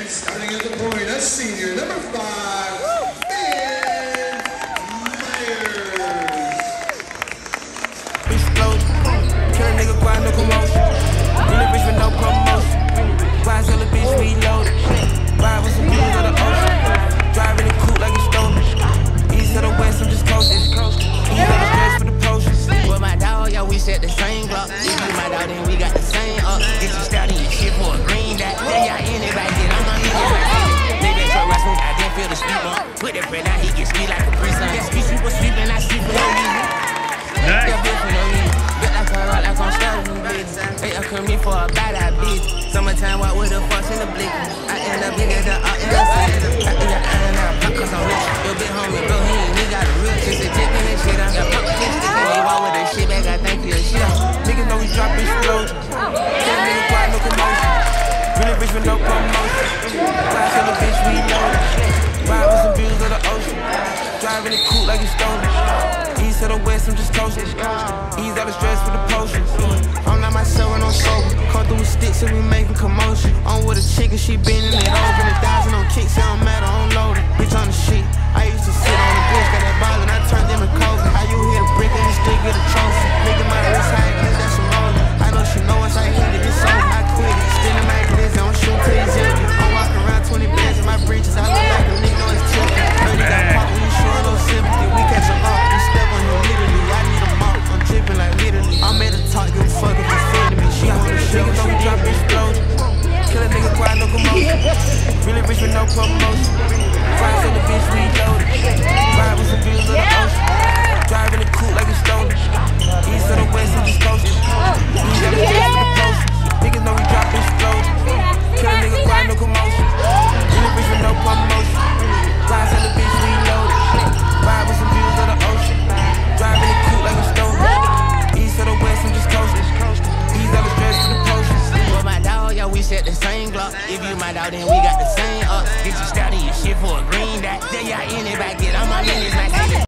Starting at the point, a senior, number 5, Ben Myers. Explode, kill a nigga, grind no commotion. Really rich with no promotion. Why sell a bitch reloaded? Ride with some views of the ocean. Driving the coupe like it's stolen. East to the west, I'm just coasting. East on the stress for the potions. With my dog, yo, we set the same block. If you my dog, then we got the same up. Get you started in your shit for a green dot. Then y'all in it right there, I'm on it. Nigga, so I smoke, I didn't feel the speed bump. Put that bread out, he get sweet like a prison. He super sweet and I sleep for no reason. Yeah, bitch for no reason. Bit like a rock, like I'm starting bitch. Hey, I come in for a bad bitch. Summertime, walk with the fucks in the blick. I end up bigger than I end up saying. I end up iron out, pop, cause I'm rich. Your big homie, bro, he got a real chick. They tipping and shit. I'm got pop, kiss, stick, and they walk with that shit back. I think for your shit. Niggas know we drop explosion. Can't nigga quiet, no commotion. Really rich with no promotion. Flash on the bitch, we loaded. Ride with some views of the ocean. Driving the coupe like it's stolen. East to the west, I'm just coasting. Ease all the stress for the potions. I'm not myself and I'm sober. Come through with sticks and we making commotion. I'm with a chick and she bending it over. The thousand on kicks, it don't matter, I'm loaded. Bitch on the shit. I used to sit on the bench, got that ball and I turned them to COVID. How you hit a brick and you still get a trophy? Nigga, my wrist high, cause that's some rolling. I know she know us, I hit it, it's over. I quit it. Still in my glizzy, I'm shooting till it's empty. I'm walking around 20 bands in my breeches. I look like a nigga, know it's tilted. Heard he got pop when you showing no sympathy. We catch him off, we step on him literally. I need a mop, I'm dripping like literally. I'm at the top, give a fuck if it's fitting me. She wanna shit, so we drop explosion. Kill a nigga, quiet, no commotion. Really rich with no promotion. Fries on the bitch, we loaded. Ride with some views of the ocean. Driving the coupe like it's stolen. East to the west, I'm just coasting. East to the west, for the potion. Niggas know we drop explosion. Kill a nigga, quiet, no commotion. Really rich with no promotion. Fries on the bitch, we loaded. Ride with some views of the ocean. Driving the coupe like it's stolen. East to the west, I'm just coasting. Ease all the stress for the potions. With my dog, yo, we set the same block. If you my dog, then we got the same up. Get you started, your shit for a green dot. Then y'all in it back, get on my minutes like